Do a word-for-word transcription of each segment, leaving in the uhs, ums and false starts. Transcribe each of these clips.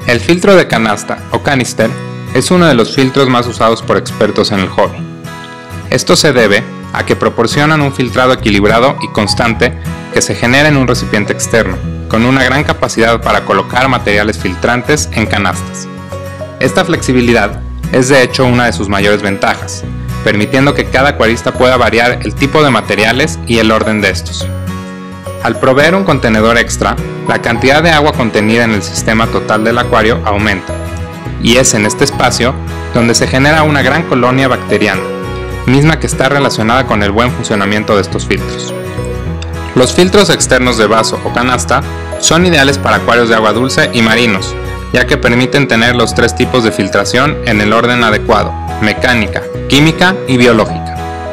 El filtro de canasta o canister es uno de los filtros más usados por expertos en el hobby. Esto se debe a que proporcionan un filtrado equilibrado y constante que se genera en un recipiente externo, con una gran capacidad para colocar materiales filtrantes en canastas. Esta flexibilidad es de hecho una de sus mayores ventajas, permitiendo que cada acuarista pueda variar el tipo de materiales y el orden de estos. Al proveer un contenedor extra, la cantidad de agua contenida en el sistema total del acuario aumenta, y es en este espacio donde se genera una gran colonia bacteriana, misma que está relacionada con el buen funcionamiento de estos filtros. Los filtros externos de vaso o canasta son ideales para acuarios de agua dulce y marinos, ya que permiten tener los tres tipos de filtración en el orden adecuado: mecánica, química y biológica.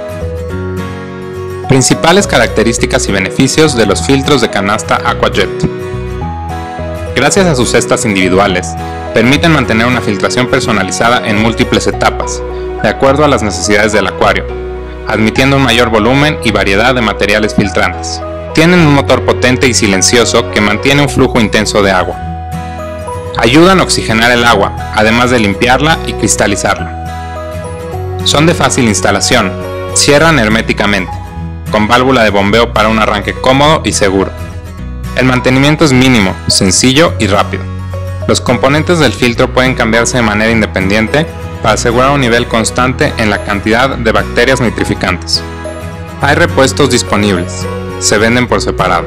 Principales características y beneficios de los filtros de canasta AquaJet. Gracias a sus cestas individuales, permiten mantener una filtración personalizada en múltiples etapas, de acuerdo a las necesidades del acuario, admitiendo un mayor volumen y variedad de materiales filtrantes. Tienen un motor potente y silencioso que mantiene un flujo intenso de agua. Ayudan a oxigenar el agua, además de limpiarla y cristalizarla. Son de fácil instalación, cierran herméticamente, con válvula de bombeo para un arranque cómodo y seguro. El mantenimiento es mínimo, sencillo y rápido. Los componentes del filtro pueden cambiarse de manera independiente para asegurar un nivel constante en la cantidad de bacterias nitrificantes. Hay repuestos disponibles, se venden por separado.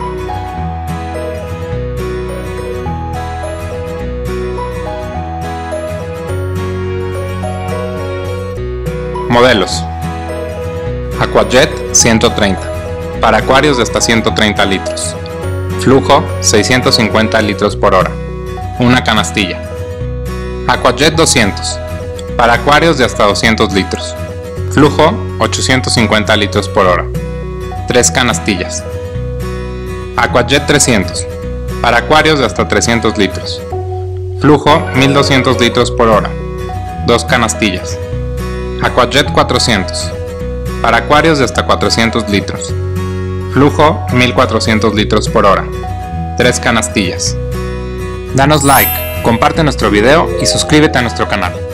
Modelos: AquaJet ciento treinta, para acuarios de hasta ciento treinta litros. Flujo seiscientos cincuenta litros por hora, una canastilla. AquaJet doscientos, para acuarios de hasta doscientos litros. Flujo ochocientos cincuenta litros por hora, tres canastillas. AquaJet trescientos, para acuarios de hasta trescientos litros. Flujo mil doscientos litros por hora, dos canastillas. AquaJet cuatrocientos, para acuarios de hasta cuatrocientos litros. Flujo mil cuatrocientos litros por hora, tres canastillas. Danos like, comparte nuestro video y suscríbete a nuestro canal.